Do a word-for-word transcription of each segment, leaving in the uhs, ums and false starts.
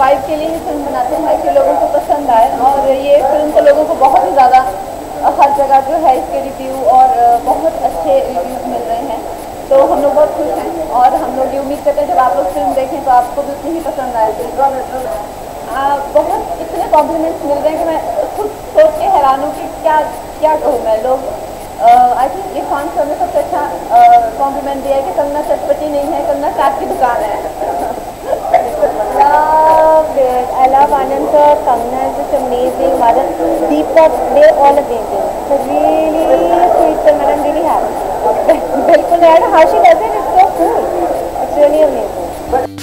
Vibe के लिए ही film बनाते हैं कि लोगों को पसंद आए, और ये फिल्म तो लोगों को बहुत ही ज़्यादा हर जगह जो है इसके रिव्यू और बहुत अच्छे रिव्यूज़ मिल रहे हैं, तो हम लोग बहुत खुश हैं। और हम लोग ये उम्मीद करते हैं जब आप लोग फिल्म देखें तो आपको भी उतनी ही पसंद आए। बहुत इतने कॉम्प्लीमेंट्स मिल रहे हैं कि मैं खुद सोच के हैरान हूँ कि क्या क्या कहूँ मैं। लोग आई थिंक इरफान सर ने सबसे अच्छा कॉम्प्लीमेंट दिया है कि कंगना चटपटी नहीं है, कंगना चाट की दुकान है। Love it. I love Anand sir. Kangna is just amazing. Mother, Deepak, they all amazing. So really sweet film and I'm really happy. Bilkul yaar, how she does it, it's so cool. It's really amazing.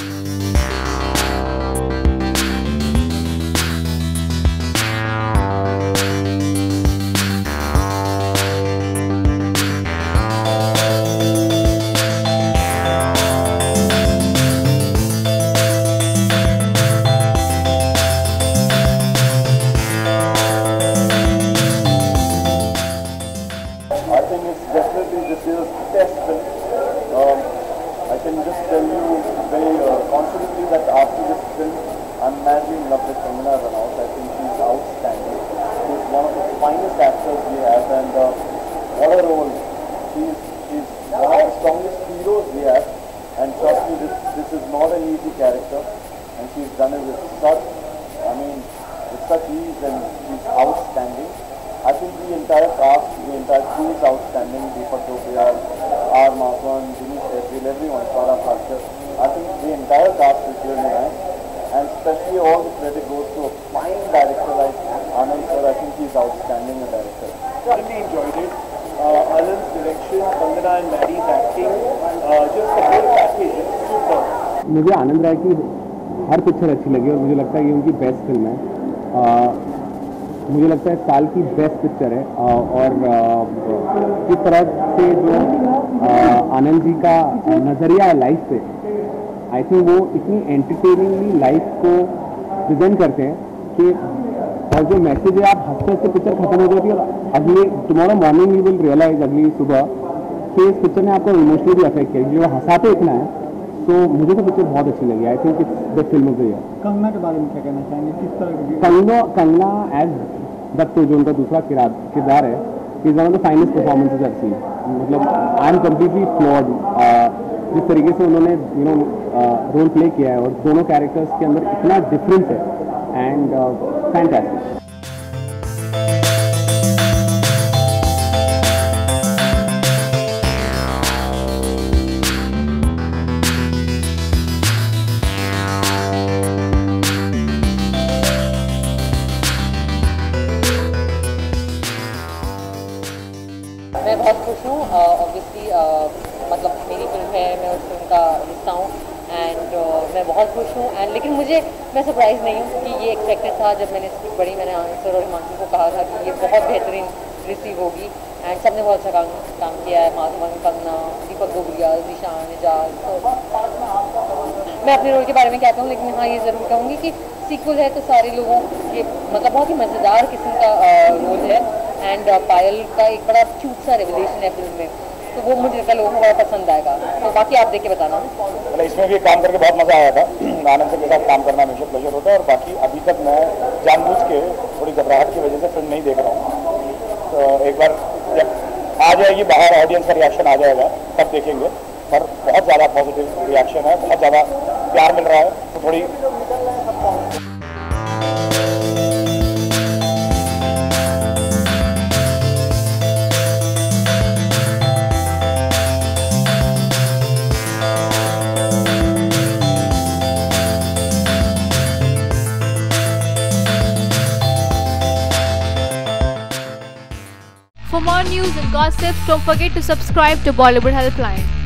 I think it's definitely this year's best film. Um, I can just tell you very uh, confidently that after this film, I'm madly in love with Kangana Ranaut. I think she's outstanding. She's one of the finest actors we have, and uh, what a role. She's, she's one of the strongest heroes we have, and trust me, this, this is not an easy character, and she's done it with such, I mean, with such ease, and she's outstanding. I think the entire cast, the entire crew is outstanding. Deepak Dopiyal, R. Mathwan, Dinesh Shethwell, everyone, Farah Khalkar. I think the entire cast is really nice, and especially all the credit goes to a fine director like Anand sir. I think he's outstanding a director. I really enjoyed it. Uh, Anand's direction, Kangana and Maddie's acting, uh, just the whole package, it's super. मुझे आनंद राय की हर picture अच्छी लगी और मुझे लगता है ये उनकी बेस्ट फिल्म है। आ, मुझे लगता है साल की बेस्ट पिक्चर है, और जिस तरह से जो आनंद जी का नज़रिया है लाइफ पे, आई थिंक वो इतनी एंटरटेनिंगली लाइफ को प्रेजेंट करते हैं कि, और जो मैसेज है आप हंसते हंसते पिक्चर खत्म हो जाती है, और अगले tomorrow morning you will realize अगली सुबह कि इस पिक्चर ने आपको इमोशनली भी अफेक्ट किया, जो हंसाते इतना है। तो मुझे तो पिक्चर बहुत अच्छी लगी। I think it's the film of the year. Kangana के बारे में क्या कहना चाहेंगे, किस तरह की? कंगना कंगना एज दत्तू जो उनका दूसरा किरदार है, is one of the finest performances I seen. मतलब आई एम कम्प्लीटली फ्लॉड जिस तरीके से उन्होंने यू नो रोल प्ले किया है, और दोनों कैरेक्टर्स के अंदर इतना डिफरेंस है, एंड फैंटास्टिक। मैं बहुत खुश हूँ। ऑब्वियसली मतलब मेरी फिल्म है, मैं उस फिल्म का हिस्सा हूँ, एंड uh, मैं बहुत खुश हूँ। एंड लेकिन मुझे मैं सरप्राइज़ नहीं हूँ कि ये एक्सपेक्टेड था। जब मैंने स्क्रिप्ट पढ़ी, मैंने आंसर और हिमांशु को कहा था कि ये बहुत बेहतरीन रिसीव होगी, एंड सबने बहुत अच्छा काम काम किया है। माधवन, कंगना, दीपक डोबरियाल, निशान, एजाज। तो मैं अपने रोल के बारे में क्या कहूँ, लेकिन हाँ ये ज़रूर कहूँगी कि सीक्वल है तो सारे लोगों के मतलब बहुत ही मज़ेदार किस्म का रोल है, एंड पायल का एक बड़ा क्यूट सा रेवलेशन है फिल्म में, तो वो मुझे लगता है लोगों को बड़ा पसंद आएगा। तो बाकी आप देख के बताना। मतलब इसमें भी काम करके बहुत मज़ा आया था। आनंद सर के साथ काम करना हमेशा प्लेजर होता है, और बाकी अभी तक मैं जानबूझ के थोड़ी घबराहट की वजह से फिल्म नहीं देख रहा हूँ। तो एक बार जब आ जाएगी बाहर, ऑडियंस का रिएक्शन आ जाएगा, तब देखेंगे। पर बहुत ज़्यादा पॉजिटिव रिएक्शन है, बहुत ज़्यादा प्यार मिल रहा है, तो थोड़ी For more news and gossip, don't forget to subscribe to Bollywood Helpline.